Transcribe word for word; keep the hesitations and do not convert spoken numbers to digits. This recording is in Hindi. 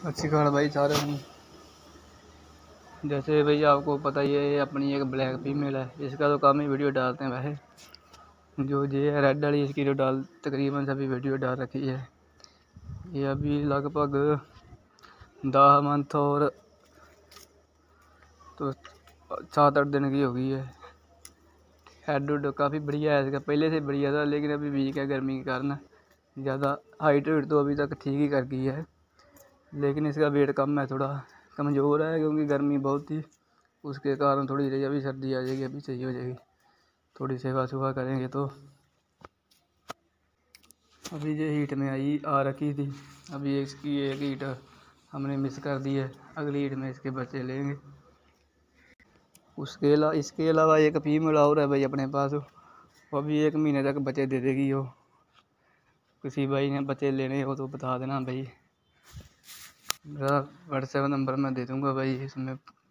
अच्छी खबर भाई सारे हूँ। जैसे भाई आपको पता ही है अपनी एक ब्लैक फीमेल है, इसका तो काम ही वीडियो डालते हैं। वैसे जो ये रेड वाली इसकी जो डाल तकरीबन सभी वीडियो डाल रखी है। ये अभी लगभग दस मंथ और तो सात आठ दिन की हो गई है। हेड उड काफ़ी बढ़िया है इसका, पहले से बढ़िया था, लेकिन अभी वीक है गर्मी के कारण। ज़्यादा हाइट वेट तो अभी तक ठीक ही कर गई है, लेकिन इसका वेट कम है, थोड़ा कमज़ोर है क्योंकि गर्मी बहुत थी, उसके कारण थोड़ी रही। अभी सर्दी आ जाएगी, अभी सही हो जाएगी, थोड़ी सेवा सुवा करेंगे तो। अभी ये हीट में आई आ रखी थी, अभी इसकी एक हीट हमने मिस कर दी है, अगली हीट में इसके बच्चे लेंगे। उसके अलावा इसके अलावा एक फीमेल और है भाई अपने पास, वो अभी एक महीने तक बच्चे दे देगी। वो किसी भाई ने बच्चे लेने हो तो बता देना भाई, मेरा व्हाट्सएप नंबर मैं दे दूँगा भाई, इसमें